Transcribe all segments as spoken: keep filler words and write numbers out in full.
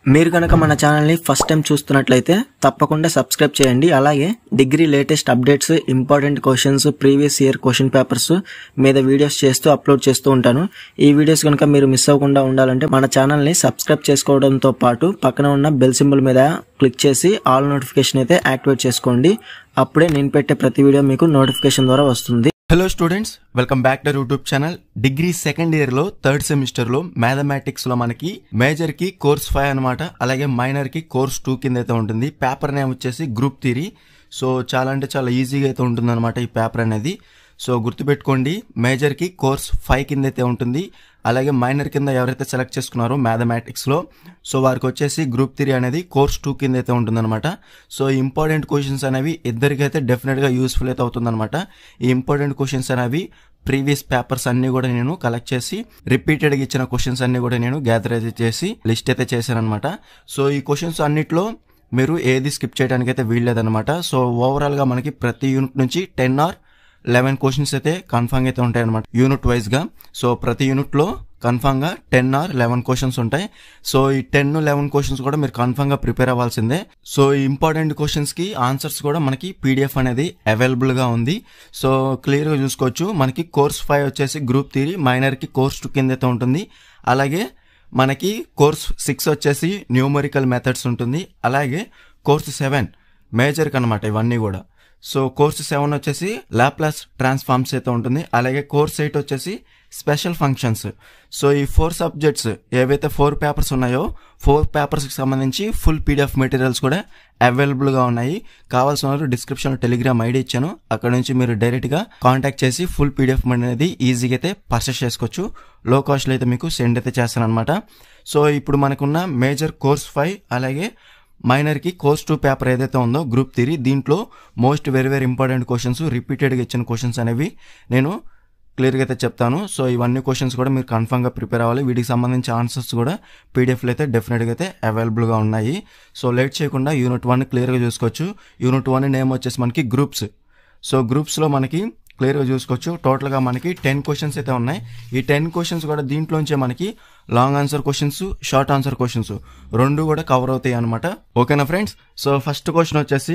మీరు గనక మన ఛానల్ని ఫస్ట్ టైం చూస్తున్నట్లయితే తప్పకుండా సబ్స్క్రైబ్ చేయండి. అలాగే degree latest updates, important questions, previous year question papers మీద వీడియోస్ చేస్తూ అప్లోడ్ చేస్తూ ఉంటాను. ఈ వీడియోస్ కనుక మీరు మిస్ అవ్వకుండా ఉండాలంటే మన ఛానల్ని సబ్స్క్రైబ్ చేసుకోవడంతో పాటు పక్కన ఉన్న బెల్ సింబల్ మీద క్లిక్ చేసి ఆల్ నోటిఫికేషన్ అయితే యాక్టివేట్ చేసుకోండి. అప్పుడే నేను పెట్టే ప్రతి వీడియో మీకు నోటిఫికేషన్ ద్వారా వస్తుంది. Hello students, welcome back to YouTube channel. Degree second year లో థర్డ్ సెమిస్టర్ లో మ్యాథమెటిక్స్ లో మనకి మేజర్ కి కోర్స్ ఫైవ్ అనమాట, అలాగే మైనర్ కి కోర్స్ టూ కింద అయితే ఉంటుంది. పేపర్ నేమ్ వచ్చేసి గ్రూప్ థియరీ. సో చాలా అంటే చాలా ఈజీగా అయితే ఉంటుంది అనమాట ఈ పేపర్ అనేది. సో గుర్తుపెట్టుకోండి, మేజర్ కి కోర్స్ ఫైవ్ కింద అయితే ఉంటుంది, అలాగే మైనర్ కింద ఎవరైతే సెలెక్ట్ చేసుకున్నారో మ్యాథమెటిక్స్ లో సో వారికి వచ్చేసి గ్రూప్ థియరీ అనేది కోర్స్ టూ కింద అయితే ఉంటుంది అనమాట. సో ఇంపార్టెంట్ క్వశ్చన్స్ అనేవి ఇద్దరికైతే డెఫినెట్ గా యూస్ఫుల్ అయితే అవుతుంది అనమాట. ఈ ఇంపార్టెంట్ క్వశ్చన్స్ అనేవి ప్రీవియస్ పేపర్స్ అన్ని కూడా నేను కలెక్ట్ చేసి రిపీటెడ్ గా ఇచ్చిన క్వశ్చన్స్ అన్ని కూడా నేను గ్యాదర్ అయితే చేసి లిస్ట్ అయితే చేశాను అనమాట. సో ఈ క్వశ్చన్స్ అన్నిట్లో మీరు ఏది స్కిప్ చేయడానికి అయితే వీల్లేదనమాట. సో ఓవరాల్ గా మనకి ప్రతి యూనిట్ నుంచి టెన్ ఆర్ లెవెన్ క్వశ్చన్స్ అయితే కన్ఫర్మ్ అయితే ఉంటాయి అనమాట యూనిట్ వైజ్ గా. సో ప్రతి యూనిట్ లో కన్ఫర్మ్ గా టెన్ ఆర్ లెవెన్ క్వశ్చన్స్ ఉంటాయి. సో ఈ టెన్ లెవెన్ క్వశ్చన్స్ కూడా మీరు కన్ఫర్మ్ గా ప్రిపేర్ అవ్వాల్సిందే. సో ఈ ఇంపార్టెంట్ క్వశ్చన్స్ కి ఆన్సర్స్ కూడా మనకి పీడిఎఫ్ అనేది అవైలబుల్ గా ఉంది. సో క్లియర్ గా చూసుకోవచ్చు. మనకి కోర్స్ ఫైవ్ వచ్చేసి గ్రూప్ థియరీ, మైనర్ కి కోర్స్ టూ కింద అయితే ఉంటుంది. అలాగే మనకి కోర్స్ సిక్స్ వచ్చేసి న్యూమరికల్ మెథడ్స్ ఉంటుంది. అలాగే కోర్స్ సెవెన్ మేజర్ కనమాట ఇవన్నీ కూడా. సో కోర్స్ సెవెన్ వచ్చేసి లాప్లాస్ ట్రాన్స్ఫార్మ్స్ అయితే ఉంటుంది. అలాగే కోర్స్ ఎయిట్ వచ్చేసి స్పెషల్ ఫంక్షన్స్. సో ఈ ఫోర్ సబ్జెక్ట్స్ ఏవైతే ఫోర్ పేపర్స్ ఉన్నాయో ఫోర్ పేపర్స్ కి సంబంధించి ఫుల్ పీడిఎఫ్ మెటీరియల్స్ కూడా అవైలబుల్ గా ఉన్నాయి. కావాల్సిన వారు డిస్క్రిప్షన్ లో టెలిగ్రామ్ ఐడి ఇచ్చాను, అక్కడ నుంచి మీరు డైరెక్ట్ గా కాంటాక్ట్ చేసి ఫుల్ పీడిఎఫ్ అనేది ఈజీగా అయితే పర్చేస్ చేసుకోవచ్చు. లో కాస్ట్ లో అయితే మీకు సెండ్ అయితే చేస్తాను అనమాట. సో ఇప్పుడు మనకున్న మేజర్ కోర్స్ ఫైవ్ అలాగే మైనర్ కి కోర్స్ టూ పేపర్ ఏదైతే ఉందో గ్రూప్ థియరీ, దీంట్లో most very very important questions, repeated గా ఇచ్చిన క్వశ్చన్స్ అనేవి నేను క్లియర్ గా అయితే చెప్తాను. సో ఇవన్నీ క్వశ్చన్స్ కూడా మీరు కన్ఫర్మ్ గా ప్రిపేర్ అవ్వాలి. వీటికి సంబంధించి ఆన్సర్స్ కూడా పీడిఎఫ్ లో అయితే డెఫినెట్ గా అయితే అవైలబుల్ గా ఉన్నాయి. సో లేట్ చేయకుండా యూనిట్ వన్ క్లియర్ గా చూసుకోవచ్చు. యూనిట్ వన్ నేమ్ వచ్చేసి మనకి గ్రూప్స్. సో గ్రూప్స్ లో మనకి క్లియర్ గా చూసుకోవచ్చు. టోటల్ గా మనకి టెన్ క్వశ్చన్స్ అయితే ఉన్నాయి. ఈ టెన్ క్వశ్చన్స్ కూడా దీంట్లోంచే మనకి long answer questions, short answer questions రెండు కూడా కవర్ అవుతాయి అనమాట. ఓకేనా ఫ్రెండ్స్? సో ఫస్ట్ క్వశ్చన్ వచ్చేసి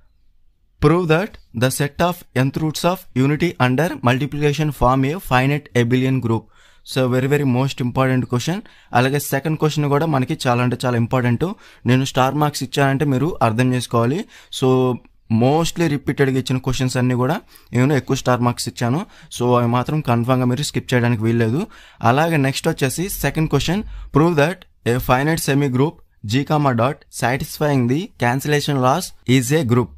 prove that the set of nth roots of unity under multiplication form a finite abelian group. So very very most important question. అలాగే second question కూడా మనకి చాలా అంటే చాలా ఇంపార్టెంట్. నేను స్టార్ మార్క్స్ ఇచ్చానంటే మీరు అర్థం చేసుకోవాలి. సో మోస్ట్లీ రిపీటెడ్గా ఇచ్చిన క్వశ్చన్స్ అన్ని కూడా నేను ఎక్కువ స్టార్ మార్క్స్ ఇచ్చాను. సో అవి మాత్రం కన్ఫర్మ్గా మీరు స్కిప్ చేయడానికి వీల్లేదు. అలాగే నెక్స్ట్ వచ్చేసి second question, prove that a finite semigroup G comma dot satisfying the cancellation laws is a group.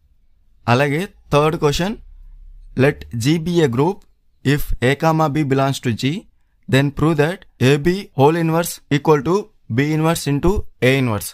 అలాగే third question, let G be a group if A comma B belongs to G, then prove that A B whole inverse equal to B inverse into A inverse.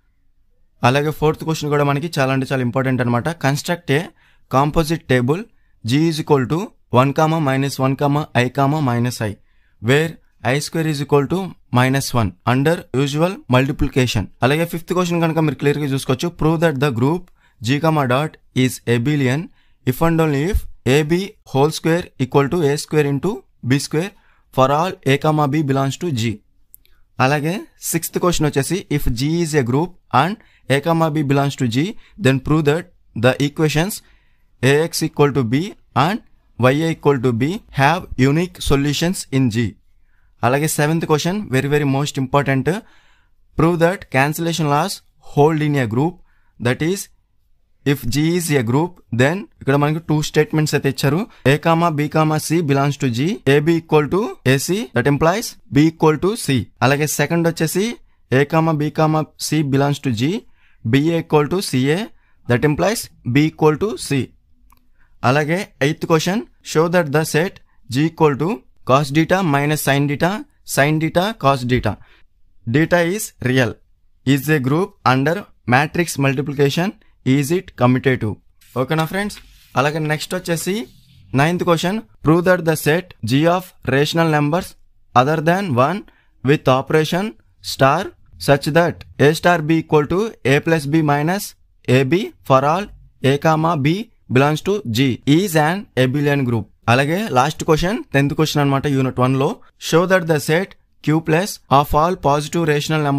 అలాగే fourth question కూడా మనకి చాలా అంటే చాలా important అనమాట. Construct a composite table G is equal to one comma minus one comma I comma minus I, where I square is equal to minus one under usual multiplication. అలాగే fifth question కనుక మీరు clear గా చూసుకోవచ్చు. Prove that the group G comma dot is abelian if and only if A B whole square equal to A square into B square for all A comma B belongs to G. అలాగే sixth question వచ్చేసి, if G is a group and a comma b belongs to g, then prove that the equations ax equal to b and y equal to b have unique solutions in g. అలాగే seventh question very very most important, prove that cancellation laws hold in a group, that is if g is a group then ఇక్కడ మనకి two statements అయితే ఇచ్చారు. a comma b comma c belongs to g, ab equal to ac, that implies b equal to c. అలాగే second వచ్చేసి a comma b comma c belongs to g, b equal to ca, that implies b equal to c. అలాగే eighth question, show that the set g equal to cos theta minus sin theta, sin theta cos theta, theta is real, is a group under matrix multiplication, is it commutative. ఓకేనా friends? అలాగే next వచ్చేసి ninth question, prove that the set g of rational numbers other than one with operation star such that a star b equal to a plus b minus ab for all a comma b belongs to g is an abelian group. అలాగే last question tenth question అనమాట unit one లో, show that the set q plus of all positive rational numbers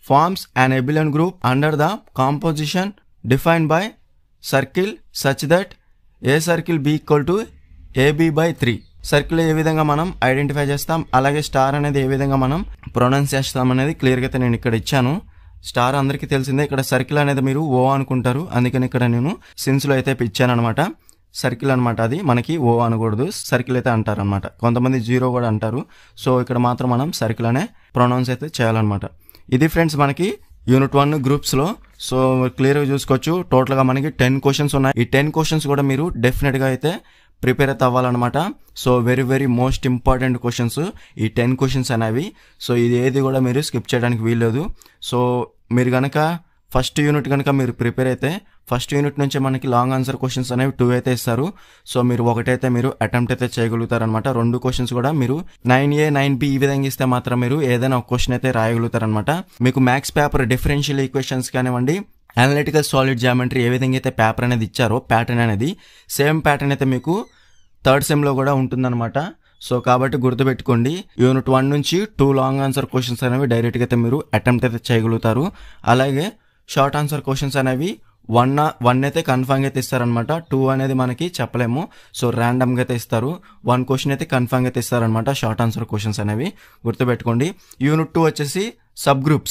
forms an abelian group under the composition defined by circle such that A circle B equal to A B by three. Circle A విధంగా మనం identify చేస్తాం, అలాగే star అనేది ఏ విధంగా మనం pronounce చేస్తాం అనేది క్లియర్గా అయితే నేను ఇక్కడ ఇచ్చాను. స్టార్ అందరికీ తెలిసిందే, ఇక్కడ సర్కిల్ అనేది మీరు ఓ అనుకుంటారు, అందుకని ఇక్కడ నేను సిన్స్లో అయితే ఇచ్చాను అనమాట. సర్కిల్ అనమాట, అది మనకి ఓ అనకూడదు, సర్కిల్ అయితే అంటారు అనమాట. కొంతమంది జీరో కూడా అంటారు. సో ఇక్కడ మాత్రం మనం సర్కిల్ అనే ప్రొనౌన్స్ అయితే చేయాలన్నమాట. ఇది ఫ్రెండ్స్ మనకి యూనిట్ వన్ గ్రూప్స్లో. సో క్లియర్గా చూసుకోవచ్చు, టోటల్గా మనకి టెన్ క్వశ్చన్స్ ఉన్నాయి. ఈ టెన్ క్వశ్చన్స్ కూడా మీరు డెఫినెట్గా అయితే ప్రిపేర్ అయితే అవ్వాలన్నమాట. So very very most important questions ఈ టెన్ క్వశ్చన్స్ అనేవి. సో ఇది ఏది కూడా మీరు స్కిప్ చేయడానికి వీల్లేదు. సో మీరు కనుక ఫస్ట్ యూనిట్ కనుక మీరు ప్రిపేర్ అయితే ఫస్ట్ యూనిట్ నుంచి మనకి లాంగ్ ఆన్సర్ క్వశ్చన్స్ అనేవి టూ అయితే ఇస్తారు. సో మీరు ఒకటైతే మీరు అటెంప్ట్ అయితే చేయగలుగుతారనమాట. రెండు క్వశ్చన్స్ కూడా మీరు నైన్ ఏ నైన్ బి ఈ విధంగా ఇస్తే మాత్రం మీరు ఏదైనా ఒక క్వశ్చన్ అయితే రాయగలుగుతారనమాట. మీకు మ్యాథ్స్ పేపర్ డిఫరెన్షియల్ ఈక్వేషన్స్ కానివ్వండి, అనలిటికల్ సాలిడ్ జామెట్రీ ఏ విధంగా అయితే పేపర్ అనేది ఇచ్చారో ప్యాటర్న్ అనేది సేమ్ ప్యాటర్న్ అయితే మీకు థర్డ్ సెమ్లో కూడా ఉంటుందన్నమాట. సో కాబట్టి గుర్తుపెట్టుకోండి, యూనిట్ వన్ నుంచి టూ లాంగ్ ఆన్సర్ క్వశ్చన్స్ అనేవి డైరెక్ట్గా అయితే మీరు అటెంప్ట్ అయితే చేయగలుగుతారు. అలాగే షార్ట్ ఆన్సర్ క్వశ్చన్స్ అనేవి వన్ వన్ అయితే కన్ఫామ్గా అయితే ఇస్తారనమాట. టూ అనేది మనకి చెప్పలేము, సో ర్యాండమ్గా అయితే ఇస్తారు. వన్ క్వశ్చన్ అయితే కన్ఫామ్గా అయితే ఇస్తారనమాట షార్ట్ ఆన్సర్ క్వశ్చన్స్ అనేవి గుర్తుపెట్టుకోండి. యూనిట్ టూ వచ్చేసి సబ్ గ్రూప్స్.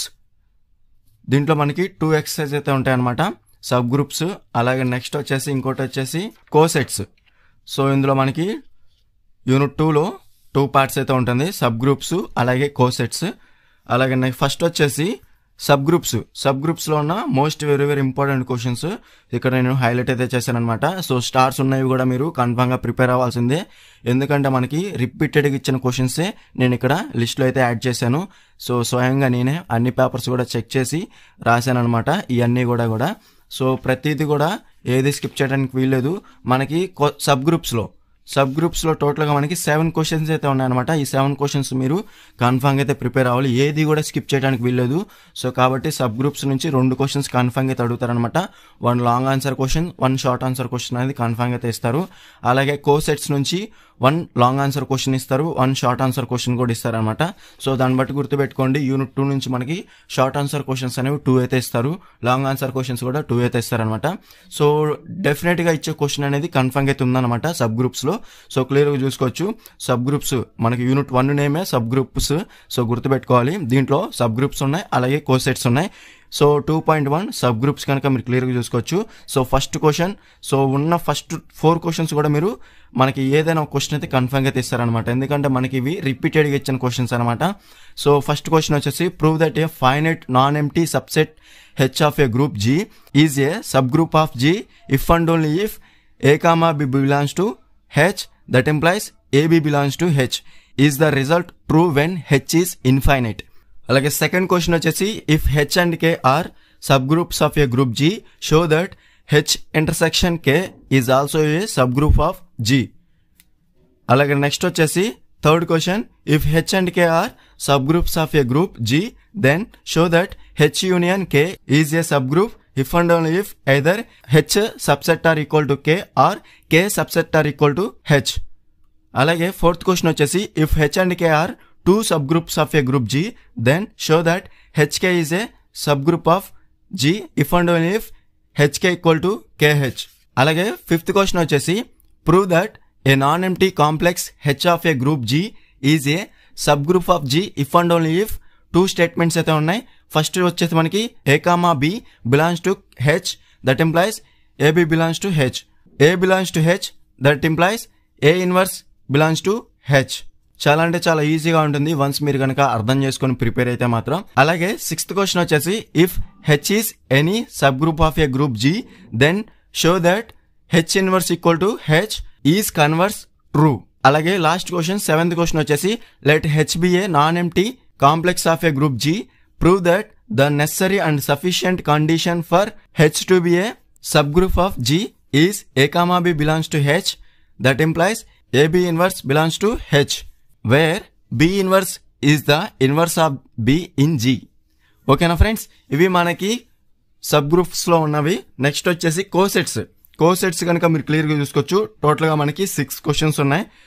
దీంట్లో మనకి టూ ఎక్సర్సైజ్ అయితే ఉంటాయన్నమాట, సబ్ గ్రూప్స్. అలాగే నెక్స్ట్ వచ్చేసి ఇంకోటి వచ్చేసి కోసెట్స్. సో ఇందులో మనకి యూనిట్ టూలో టూ పార్ట్స్ అయితే ఉంటుంది, సబ్ గ్రూప్స్ అలాగే కోసెట్స్. అలాగే నెక్స్ట్ ఫస్ట్ వచ్చేసి సబ్ గ్రూప్స్. సబ్ గ్రూప్స్లో ఉన్న most very very important questions ఇక్కడ నేను హైలైట్ అయితే చేశాను అనమాట. సో స్టార్స్ ఉన్నవి కూడా మీరు కన్ఫామ్గా ప్రిపేర్ అవ్వాల్సిందే, ఎందుకంటే మనకి రిపీటెడ్గా ఇచ్చిన క్వశ్చన్సే నేను ఇక్కడ లిస్ట్లో అయితే యాడ్ చేశాను. సో స్వయంగా నేనే అన్ని పేపర్స్ కూడా చెక్ చేసి రాశాను అనమాట ఇవన్నీ కూడా కూడా సో ప్రతిదీ కూడా ఏది స్కిప్ చేయడానికి వీల్లేదు. మనకి సబ్ గ్రూప్స్లో సబ్ గ్రూప్స్లో టోటల్గా మనకి సెవెన్ క్వశ్చన్స్ అయితే ఉన్నాయన్నమాట. ఈ సెవెన్ క్వశ్చన్స్ మీరు కన్ఫామ్గా అయితే ప్రిపేర్ అవ్వాలి, ఏది కూడా స్కిప్ చేయడానికి వీల్లేదు. సో కాబట్టి సబ్ గ్రూప్స్ నుంచి రెండు క్వశ్చన్స్ కన్ఫామ్గా అయితే అడుగుతారనమాట. One long answer question, one short answer question అనేది కన్ఫామ్గా అయితే ఇస్తారు. అలాగే కోసెట్స్ నుంచి వన్ లాంగ్ ఆన్సర్ క్వశ్చన్ ఇస్తారు, వన్ షార్ట్ ఆన్సర్ క్వశ్చన్ కూడా ఇస్తారనమాట. సో దాన్ని బట్టి గుర్తుపెట్టుకోండి, యూనిట్ టూ నుంచి మనకి షార్ట్ ఆన్సర్ క్వశ్చన్స్ అనేవి టూ అయితే ఇస్తారు, లాంగ్ ఆన్సర్ క్వశ్చన్స్ కూడా టూ అయితే ఇస్తారనమాట. సో డెఫినెట్గా ఇచ్చే క్వశ్చన్ అనేది కన్ఫామ్గా అయితే ఉందన్నమాట సబ్ గ్రూప్స్లో. సో క్లియర్గా చూసుకోవచ్చు, సబ్ గ్రూప్స్ మనకి యూనిట్ వన్ నేమే సబ్ గ్రూప్స్. సో గుర్తుపెట్టుకోవాలి, దీంట్లో సబ్ గ్రూప్స్ ఉన్నాయి అలాగే కోసెట్స్ ఉన్నాయి. So two point one subgroups కనుక మీరు క్లియర్గా చూసుకోవచ్చు. సో ఫస్ట్ క్వశ్చన్, సో ఉన్న ఫస్ట్ ఫోర్ క్వశ్చన్స్ కూడా మీరు మనకి ఏదైనా ఒక క్వశ్చన్ అయితే కన్ఫర్మ్గా తీస్తారనమాట, ఎందుకంటే మనకి ఇవి రిపీటెడ్గా ఇచ్చిన క్వశ్చన్స్ అనమాట. సో ఫస్ట్ క్వశ్చన్ వచ్చేసి prove that a finite non empty subset H of a group G is a subgroup of G if and only if A comma B belongs to H, that implies A B belongs to H. Is the result true when H is infinite. అలాగే second question వచ్చేసి if H and K are subgroups of a group G show that H intersection K is also a subgroup of G. అలాగే next వచ్చేసి third question if H and K are subgroups of a group G then show that H union K is a subgroup if and only if either H subset are equal to K or K subset are equal to H. అలాగే fourth question వచ్చేసి if H and K are two subgroups of a group G then show that H K is a subgroup of G if and only if H K equal to K H. అలాగే fifth question వచ్చేసి prove that a non empty complex H of a group G is a subgroup of G if and only if two statements అయితే ఉన్నాయి. First వచ్చేసి మనకి ఏ comma B belongs to H, that implies A B belongs to H. A belongs to H, that implies A inverse belongs to H. చాలా అంటే చాలా ఈజీగా ఉంటుంది once మీరు కనుక అర్థం చేసుకొని ప్రిపేర్ అయితే మాత్రం. అలాగే సిక్స్త్ క్వశ్చన్ వచ్చేసి if H is any subgroup of a group G then show that H inverse equal to H is converse true. అలాగే లాస్ట్ క్వశ్చన్ సెవెంత్ క్వశ్చన్ వచ్చేసి let H be a non empty complex of a group G, prove that the necessary and sufficient condition for H to be a subgroup of G is A comma B belongs to H, that implies A B inverse belongs to H, where B inverse is the inverse of B in G. ఓకేనా friends, ఇవి మనకి sub గ్రూప్స్లో ఉన్నవి. Next వచ్చేసి cosets. Cosets కనుక మీరు క్లియర్గా చూసుకోవచ్చు, టోటల్గా మనకి సిక్స్ క్వశ్చన్స్ ఉన్నాయి.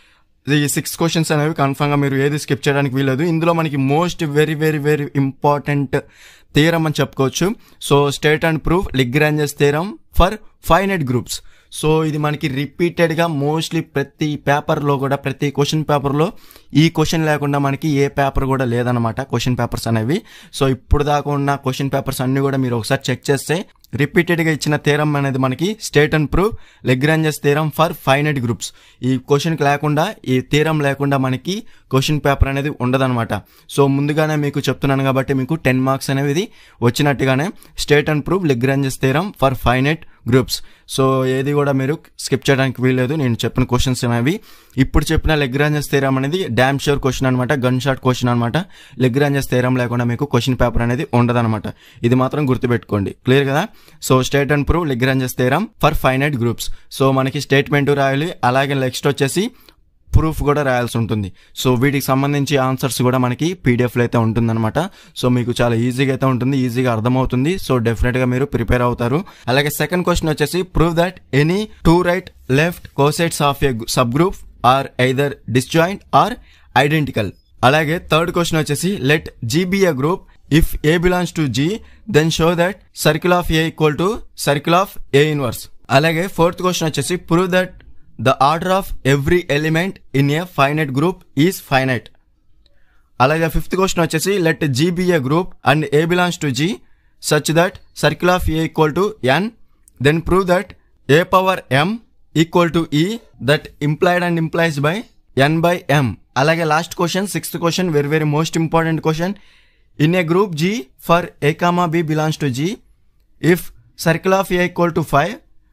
ఈ సిక్స్ క్వశ్చన్స్ అనేవి కన్ఫర్మ్ గా మీరు ఏది స్కిప్ చేయడానికి వీలదు. ఇందులో మనకి most very very very important theorem అని చెప్పుకోవచ్చు. So state and prove Lagrange theorem for finite groups. So ఇది మనకి రిపీటెడ్ గా మోస్ట్లీ ప్రతి పేపర్ లో కూడా, ప్రతి క్వశ్చన్ పేపర్ లో ఈ క్వశ్చన్ లేకుండా మనకి ఏ పేపర్ కూడా లేదనమాట, క్వశ్చన్ పేపర్స్ అనేవి. సో ఇప్పుడు దాకా ఉన్న క్వశ్చన్ పేపర్స్ అన్ని కూడా మీరు ఒకసారి చెక్ చేస్తే రిపీటెడ్ గా ఇచ్చిన థియరమ్ అనేది మనకి state and prove Lagrange theorem for finite groups. ఈ క్వశ్చన్ లేకుండా, ఈ థియరమ్ లేకుండా మనకి క్వశ్చన్ పేపర్ అనేది ఉండదన్నమాట. సో ముందుగానే మీకు చెప్తున్నాను కాబట్టి మీకు టెన్ మార్క్స్ అనేది వచ్చినట్టుగానే state and prove Lagrange theorem for finite groups. So ఏది కూడా మీరు స్కిప్ చేయడానికి వీల్లేదు. నేను చెప్పిన క్వశ్చన్స్ అనేవి ఇప్పుడు చెప్పిన లాగ్రాంజ్ థియరమ్ అనేది డామ్ షూర్ క్వశ్చన్ అనమాట, గన్ షాట్ క్వశ్చన్ అనమాట. లాగ్రాంజ్ థియరమ్ లేకుండా మీకు క్వశ్చన్ పేపర్ అనేది ఉండదన్నమాట. ఇది మాత్రం గుర్తుపెట్టుకోండి. క్లియర్ కదా? So state and prove Lagrange theorem for finite groups. So మనకి స్టేట్మెంట్ రాయాలి, అలాగే నెక్స్ట్ వచ్చేసి ప్రూఫ్ కూడా రాయాల్సి ఉంటుంది. సో వీటికి సంబంధించి ఆన్సర్స్ కూడా మనకి పీడిఎఫ్ లో అయితే ఉంటుందన్నమాట. సో మీకు చాలా ఈజీగా అయితే ఉంటుంది, ఈజీగా అర్థమవుతుంది. సో డెఫినెట్ గా మీరు ప్రిపేర్ అవుతారు. అలాగే సెకండ్ క్వశ్చన్ వచ్చేసి prove that any two right left cosets of a subgroup are either disjoint or identical. అలాగే థర్డ్ క్వశ్చన్ వచ్చేసి let G be a group if A belongs to G then show that circle of A equal to circle of A inverse. అలాగే fourth question వచ్చేసి prove that the order of every element in a finite group is finite. అలాగే fifth question వచ్చేసి let G be a group and A belongs to G such that circle of A equal to N, then prove that A power M equal to E that implied and implies by N by M. అలాగే last question sixth question very very most important question. in a group G for A comma B belongs to G, if circle of A equal to five,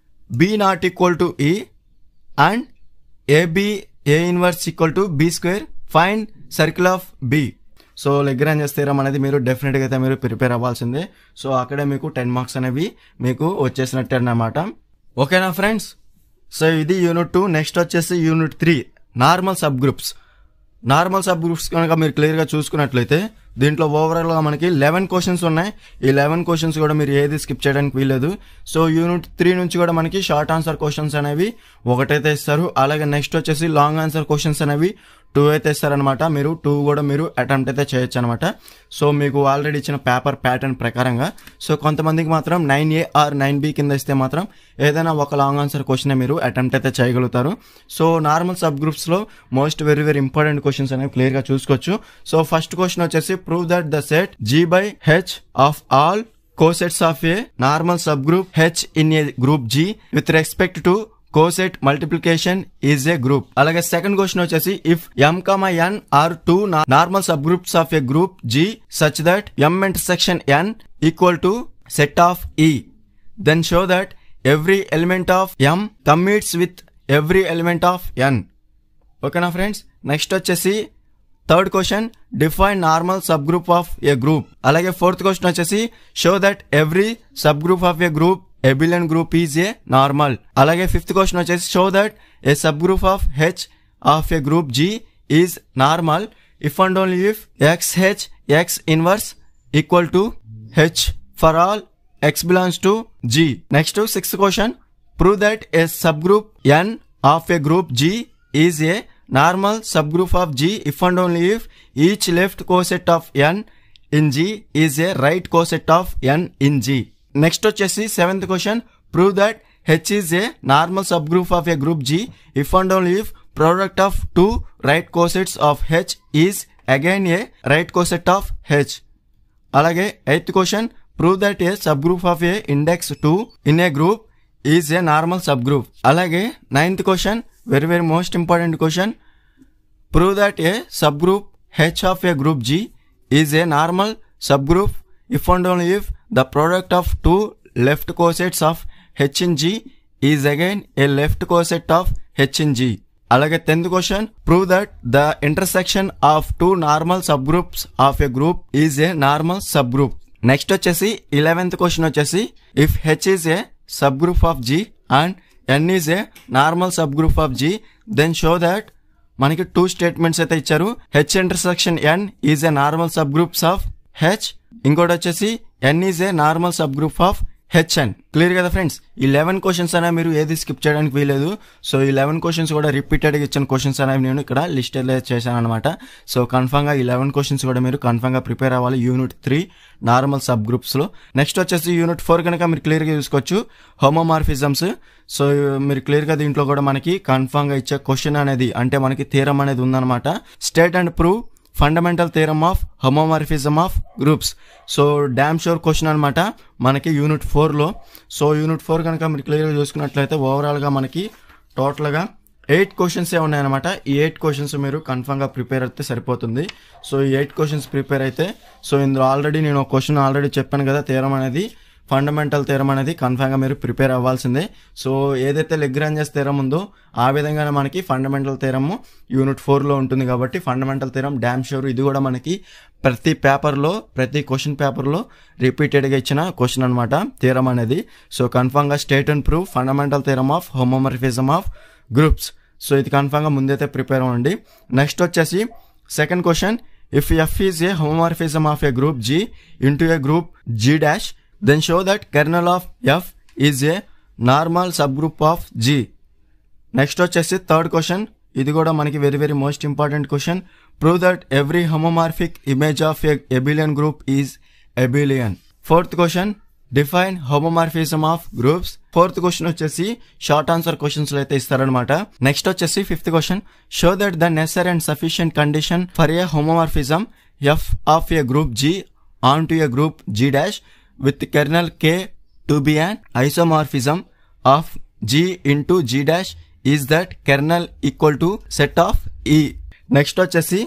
B not equal to E and A B A inverse equal to B square, find circle of B. So Lagrange theorem అనేది మీరు డెఫినెట్గా అయితే మీరు prepare అవ్వాల్సిందే. So అక్కడే మీకు ten marks అనేవి మీకు వచ్చేసినట్టే అన్నమాట. ఓకేనా ఫ్రెండ్స్? సో ఇది యూనిట్ టూ. నెక్స్ట్ వచ్చేసి unit three, normal subgroups. Normal subgroups కనుక మీరు క్లియర్గా చూసుకున్నట్లయితే దీంట్లో ఓవరాల్ గా మనకి లెవెన్ క్వశ్చన్స్ ఉన్నాయి. ఈ లెవెన్ క్వశ్చన్స్ కూడా మీరు ఏది స్కిప్ చేయడానికి వీల్లేదు. సో యూనిట్ త్రీ నుంచి కూడా మనకి షార్ట్ ఆన్సర్ క్వశ్చన్స్ అనేవి ఒకటైతే ఇస్తారు. అలాగే నెక్స్ట్ వచ్చేసి లాంగ్ ఆన్సర్ క్వశ్చన్స్ అనేవి టూ అయితే ఇస్తారనమాట. మీరు టూ కూడా మీరు అటెంప్ట్ అయితే చేయొచ్చు అనమాట. సో మీకు ఆల్రెడీ ఇచ్చిన పేపర్ ప్యాటర్న్ ప్రకారంగా. సో కొంతమందికి మాత్రం nine A R nine B కింద ఇస్తే మాత్రం ఏదైనా ఒక లాంగ్ ఆన్సర్ క్వశ్చన్ మీరు అటెంప్ట్ అయితే చేయగలుగుతారు. సో నార్మల్ సబ్ గ్రూప్స్ లో most very very important questions అనేవి క్లియర్ గా చూసుకోవచ్చు. సో ఫస్ట్ క్వశ్చన్ వచ్చేసి prove that the set G by H of all cosets of a normal subgroup H in a group G with respect to coset multiplication is a group. అలాగే second question వచ్చేసి if M, N are two normal subgroups of a group G such that M intersection N equal to set of E, then show that every element of M commutes with every element of N. ఓకేనా friends? Next వచ్చేసి third question define normal subgroup of a group. అలాగే fourth question వచ్చేసి show that every subgroup of a group abelian group is a normal. అలాగే fifth question వచ్చేసి show that a subgroup of H of a group G is normal if and only if x H x inverse equal to H for all x belongs to G. Next sixth question prove that a subgroup N of a group G is a normal subgroup of G if and only if each left coset of N in G is a right coset of N in G. Next వచ్చేసి seventh question prove that H is a normal subgroup of a group G if and only if product of two right cosets of H is again a right coset of H. అలాగే eighth question prove that a subgroup of a index two in a group is a normal subgroup. అలాగే ninth question very very most important question prove that a subgroup H of a group G is a normal subgroup if and only if the product of two left cosets of H in G is again a left coset of H in G. అలాగే tenth question prove that the intersection of two normal subgroups of a group is a normal subgroup. Next వచ్చేసి eleventh question వచ్చేసి if H is a subgroup of G and N is a normal subgroup of G then show that మనకి two statements అయితే ఇచ్చారు. H intersection N is a normal subgroups of H, ఇంకోటి వచ్చేసి N is a normal subgroup of HN. Clear కదా friends? ఈ eleven questions అనేవి మీరు ఏది స్కిప్ చేయడానికి వీలేదు. సో ఈ లెవెన్ క్వశ్చన్స్ కూడా రిపీటెడ్గా ఇచ్చిన క్వశ్చన్స్ అనేవి నేను ఇక్కడ లిస్ట్ చేశాను అనమాట. సో కన్ఫర్మ్గా ఈ లెవెన్ క్వశ్చన్స్ కూడా మీరు కన్ఫర్మ్గా ప్రిపేర్ అవ్వాలి యూనిట్ త్రీ నార్మల్ సబ్ గ్రూప్స్లో. నెక్స్ట్ వచ్చేసి యూనిట్ ఫోర్ కనుక మీరు క్లియర్గా చూసుకోవచ్చు హోమోమార్ఫిజమ్స్. సో మీరు క్లియర్గా దీంట్లో కూడా మనకి కన్ఫర్మ్గా ఇచ్చే క్వశ్చన్ అనేది అంటే మనకి థియరం అనేది ఉందన్నమాట. State and prove fundamental theorem of homomorphism of groups. So damn sure question అనమాట మనకి యూనిట్ ఫోర్లో. సో యూనిట్ ఫోర్ కనుక మీరు క్లియర్గా చూసుకున్నట్లయితే ఓవరాల్గా మనకి టోటల్గా ఎయిట్ క్వశ్చన్స్ ఏ ఉన్నాయన్నమాట. ఈ ఎయిట్ క్వశ్చన్స్ మీరు కన్ఫర్మ్గా ప్రిపేర్ అయితే సరిపోతుంది. సో ఈ ఎయిట్ క్వశ్చన్స్ ప్రిపేర్ అయితే సో ఇందులో ఆల్రెడీ నేను ఒక క్వశ్చన్ ఆల్రెడీ చెప్పాను కదా, థియరం అనేది ఫండమెంటల్ థియరం అనేది కన్ఫర్మ్గా మీరు ప్రిపేర్ అవ్వాల్సిందే. సో ఏదైతే లెగ్రాంజెస్ థియరం ఉందో ఆ విధంగానే మనకి ఫండమెంటల్ థియరమ్ యూనిట్ ఫోర్లో ఉంటుంది కాబట్టి ఫండమెంటల్ థియరం డామ్ షూర్ ఇది కూడా మనకి ప్రతి పేపర్లో ప్రతి క్వశ్చన్ పేపర్లో రిపీటెడ్గా ఇచ్చిన క్వశ్చన్ అనమాట థియరం అనేది. సో కన్ఫర్మ్గా state and prove fundamental theorem of homomorphism of groups. So ఇది కన్ఫర్మ్గా ముందైతే ప్రిపేర్ అవ్వండి. నెక్స్ట్ వచ్చేసి second question, if f is a homomorphism of a group G into a group G dash then show that kernel of F is a normal subgroup of G. Next వచ్చేసి third question, ఇది కూడా మనకి very very most important question. Prove that every homomorphic image of a abelian group is abelian. Fourth question, define homomorphism of groups. Fourth question వచ్చేసి short answer questions లో అయితే ఇస్తారనమాట. Next వచ్చేసి fifth question, show that the necessary and sufficient condition for a homomorphism f of a group G on to a group G dash with kernel K to be an isomorphism of G into G dash is that kernel equal to set of E. Next వచ్చేసి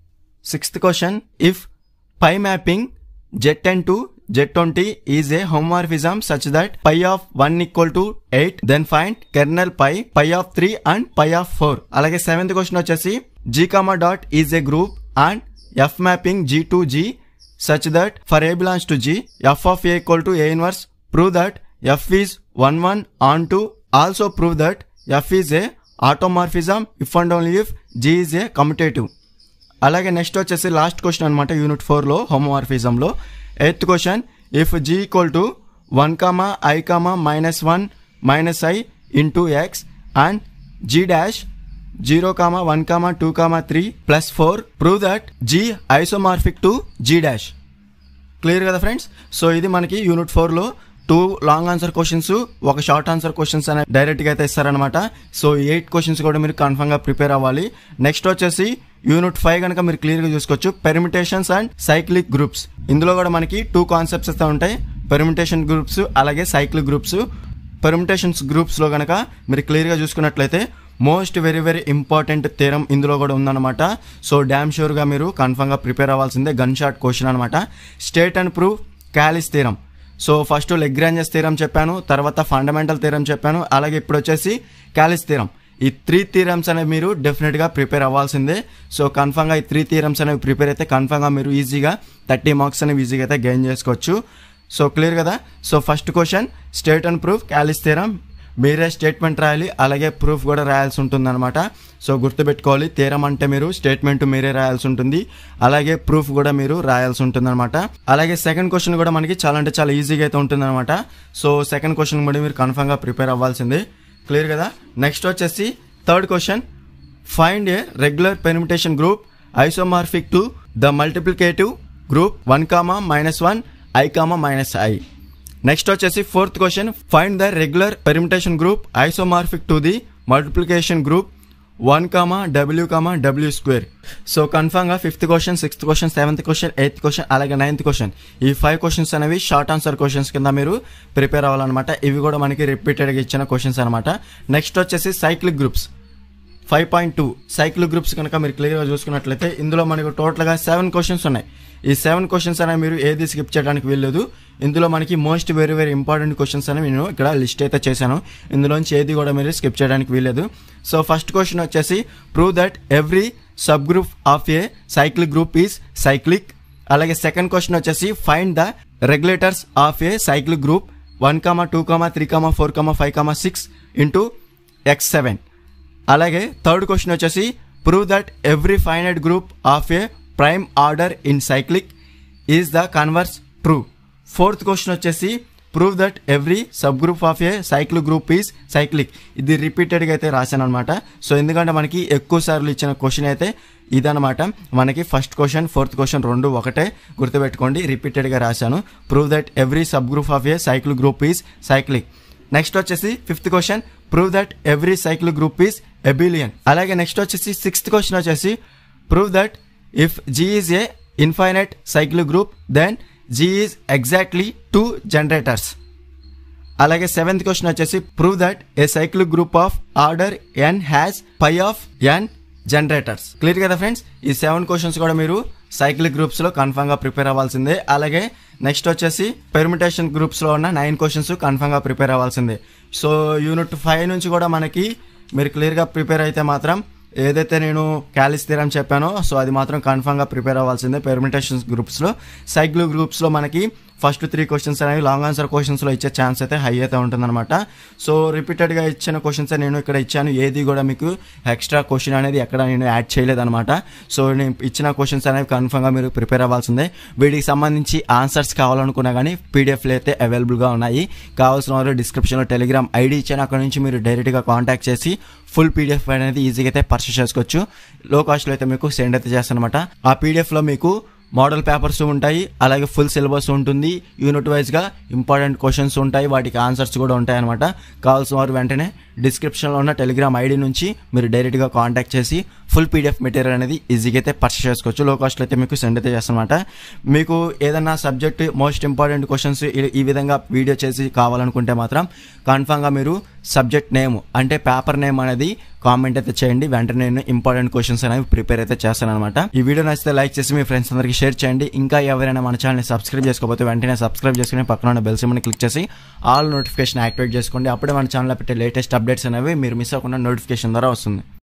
sixth question, if pi mapping Z ten to Z twenty is a homomorphism such that pi of one equal to eight, then find kernel pi, pi of three and pi of four. అలాగే seventh question వచ్చేసి G comma dot is a group and F mapping G to G such that for A belongs to G, F of A equal to A inverse. Prove that F is one one on to. Also prove that F is a automorphism if and only if G is a commutative. అలాగే next వచ్చేసి last question అనమాట unit ఫోర్లో హోమోమార్ఫిజంలో. Eighth question, if G equal to one comma I comma minus one minus i into x and G dash zero comma one comma two comma three plus four, prove that G isomorphic to G dash. Clear కదా friends? So ఇది మనకి unit ఫోర్లో two long answer questions ఒక short answer questions అనే డైరెక్ట్గా అయితే ఇస్తారనమాట. So eight questions కూడా మీరు కన్ఫర్మ్గా ప్రిపేర్ అవ్వాలి. నెక్స్ట్ వచ్చేసి యూనిట్ ఫైవ్ కనుక మీరు క్లియర్గా చూసుకోవచ్చు పెర్మిటేషన్స్ అండ్ సైక్లిక్ గ్రూప్స్. ఇందులో కూడా మనకి టూ కాన్సెప్ట్స్ అయితే ఉంటాయి, పెర్మిటేషన్ గ్రూప్స్ అలాగే సైక్లిక్ గ్రూప్స్. పెర్మిటేషన్స్ గ్రూప్స్లో కనుక మీరు క్లియర్గా చూసుకున్నట్లయితే most very very important theorem ఇందులో కూడా ఉందన్నమాట. సో డామ్ షూర్గా మీరు కన్ఫర్మ్గా ప్రిపేర్ అవ్వాల్సిందే. గన్ షాట్ క్వశ్చన్ అనమాట. State and prove Cayley's theorem. So first Lagrange's theorem చెప్పాను, తర్వాత ఫండమెంటల్ థియరం చెప్పాను, అలాగే ఇప్పుడు వచ్చేసి క్యాలిస్ థియరం. ఈ త్రీ థియరమ్స్ అనేవి మీరు డెఫినెట్గా ప్రిపేర్ అవ్వాల్సిందే. సో కన్ఫర్మ్గా ఈ త్రీ థియరమ్స్ అనేవి ప్రిపేర్ అయితే కన్ఫర్మ్గా మీరు ఈజీగా థర్టీ మార్క్స్ అనేవి ఈజీగా అయితే గెయిన్ చేసుకోవచ్చు. సో క్లియర్ కదా? So first question state and prove Cayley's theorem. మీరే స్టేట్మెంట్ రాయాలి, అలాగే ప్రూఫ్ కూడా రాయాల్సి ఉంటుంది అనమాట. సో గుర్తుపెట్టుకోవాలి, థియరం అంటే మీరు స్టేట్మెంట్ మీరే రాయాల్సి ఉంటుంది, అలాగే ప్రూఫ్ కూడా మీరు రాయాల్సి ఉంటుంది అనమాట. అలాగే సెకండ్ క్వశ్చన్ కూడా మనకి చాలా అంటే చాలా ఈజీగా అయితే ఉంటుంది అనమాట. సో సెకండ్ క్వశ్చన్ కూడా మీరు కన్ఫర్మ్గా ప్రిపేర్ అవ్వాల్సిందే. క్లియర్ కదా? నెక్స్ట్ వచ్చేసి third question, find a regular permutation group isomorphic to the multiplicative group one comma minus one I comma minus I. Next వచ్చేసి fourth question, find the regular permutation group isomorphic to the multiplication group one comma W comma W square. So కన్ఫర్మ్గా fifth question, sixth question, seventh question, eighth question, అలాగే ninth question, ఈ five questions అనేవి short answer questions కింద మీరు prepare అవ్వాలన్నమాట. ఇవి కూడా మనకి రిపీటెడ్గా ఇచ్చిన క్వశ్చన్స్ అనమాట. నెక్స్ట్ వచ్చేసి cyclic groups five point two. Cyclic groups కనుక మీరు క్లియర్గా చూసుకున్నట్లయితే ఇందులో మనకు టోటల్గా సెవెన్ క్వశ్చన్స్ ఉన్నాయి. ఈ సెవెన్ క్వశ్చన్స్ అనేవి మీరు ఏది స్కిప్ చేయడానికి వీల్లేదు. ఇందులో మనకి most very very important questions అనేవి నేను ఇక్కడ లిస్ట్ అయితే చేశాను. ఇందులోంచి ఏది కూడా మీరు స్కిప్ చేయడానికి వీల్లేదు. సో ఫస్ట్ క్వశ్చన్ వచ్చేసి prove that every subgroup of a cyclic group is cyclic. అలాగే సెకండ్ క్వశ్చన్ వచ్చేసి find the regulators of a cyclic group one comma two comma three comma four comma five comma six into x seven. అలాగే third question వచ్చేసి prove that every finite group of a prime order in cyclic is the converse true. Fourth question వచ్చేసి prove that every subgroup of a cyclic group is cyclic. ఇది రిపీటెడ్గా అయితే రాశాను అనమాట. So ఎందుకంటే మనకి ఎక్కువ సార్లు ఇచ్చిన క్వశ్చన్ అయితే ఇదనమాట. మనకి ఫస్ట్ క్వశ్చన్ ఫోర్త్ క్వశ్చన్ రెండు ఒకటే, గుర్తుపెట్టుకోండి. రిపీటెడ్గా రాశాను. Prove that every subgroup of a cyclic group is cyclic. Next వచ్చేసి fifth question prove that every cyclic group is abelian. అలాగే నెక్స్ట్ వచ్చేసి సిక్స్త్ క్వశ్చన్ వచ్చేసి prove that if G is a infinite cyclic group then G is exactly two generators. అలాగే seventh question వచ్చేసి prove that a cyclic group of order n has phi of n generators. Clear కదా friends? ఈ seven questions కూడా మీరు cyclic groups లో confirm గా prepare అవ్వాల్సిందే. అలాగే నెక్స్ట్ వచ్చేసి పెర్మిటేషన్ గ్రూప్స్ లో ఉన్న నైన్ క్వశ్చన్స్ కన్ఫర్మ్ గా ప్రిపేర్ అవ్వాల్సిందే. సో యూనిట్ ఫైవ్ నుంచి కూడా మనకి మీరు క్లియర్ గా ప్రిపేర్ అయితే మాత్రం ఏదైతే నేను క్యాలిస్ థియరం చెప్పానో సో అది మాత్రం కన్ఫర్మ్ గా ప్రిపేర్ అవ్వాల్సిందే పెర్మిటేషన్ గ్రూప్స్ లో. సైక్లిక్ గ్రూప్స్ లో మనకి ఫస్ట్ త్రీ క్వశ్చన్స్ అనేవి లాంగ్ ఆన్సర్ క్వశ్చన్స్ లో ఇచ్చే ఛాన్స్ అయితే హై అయితే ఉంటుందన్నమాట. సో రిపీటెడ్ గా ఇచ్చిన క్వశ్చన్స్ నేను ఇక్కడ ఇచ్చాను. ఏది కూడా మీకు ఎక్స్ట్రా క్వశ్చన్ అనేది ఎక్కడ నేను యాడ్ చేయలేదన్నమాట. సో నేను ఇచ్చిన క్వశ్చన్స్ అనేవి కన్ఫర్మ్ గా మీరు ప్రిపేర్ అవ్వాల్సిందే. వీటికి సంబంధించి ఆన్సర్స్ కావాలనుకున్నా కానీ పీడిఎఫ్లు అయితే అవైలబుల్ గా ఉన్నాయి. కావాల్సిన వారు డిస్క్రిప్షన్ లో టెలిగ్రామ్ ఐడి ఇచ్చాను. అక్కడ నుంచి మీరు డైరెక్ట్ గా కాంటాక్ట్ చేసి ఫుల్ పీడిఎఫ్ అనేది ఈజీగా అయితే పర్చేస్ చేసుకోవచ్చు. లో కాస్ట్ లో అయితే మీకు సెండ్ అయితే చేస్తాను అనమాట. ఆ పీడిఎఫ్ లో మీకు మోడల్ పేపర్స్ ఉంటాయి, అలాగే ఫుల్ సిలబస్ ఉంటుంది, యూనిట్ వైజ్ గా ఇంపార్టెంట్ క్వశ్చన్స్ ఉంటాయి, వాటికి ఆన్సర్స్ కూడా ఉంటాయి అనమాట. కావాల్సిన వారు వెంటనే డిస్క్రిప్షన్ లో ఉన్న టెలిగ్రామ్ ఐడి నుంచి మీరు డైరెక్ట్ గా కాంటాక్ట్ చేసి ఫుల్ పీడిఎఫ్ మెటీరియల్ అనేది ఈజీగా అయితే పర్చేస్ చేసుకోవచ్చు. లో కాస్ట్ అయితే మీకు సెండ్ అయితే చేస్తానమాట. మీకు ఏదన్నా సబ్జెక్ట్ మోస్ట్ ఇంపార్టెంట్ క్వశ్చన్స్ ఈ విధంగా వీడియో చేసి కావాలనుకుంటే మాత్రం కన్ఫామ్ గా మీరు సబ్జెక్ట్ నేమ్ అంటే పేపర్ నేమ్ అనేది కామెంట్ అయితే చేయండి. వెంటనే నేను ఇంపార్టెంట్ క్వశ్చన్స్ అనేవి ప్రిపేర్ అయితే చేస్తాను అనమాట. ఈ వీడియో నచ్చితే లైక్ చేసి మీ ఫ్రెండ్స్ అందరికీ షేర్ చేయండి. ఇంకా ఎవరైనా మన ఛానల్ని సబ్స్క్రైబ్ చేసుకోకపోతే వెంటనే సబ్స్క్రైబ్ చేసుకుని పక్కన ఉన్న బెల్ సింబల్ని క్లిక్ చేసి ఆల్ నోటిఫికేషన్ యాక్టివేట్ చేసుకోండి. అప్పుడే మన ఛానల్లో పెట్టే లేటెస్ట్ అప్డేట్స్ అనేవి మీరు మిస్ అవ్వకుండా నోటిఫికేషన్ ద్వారా వస్తుంది.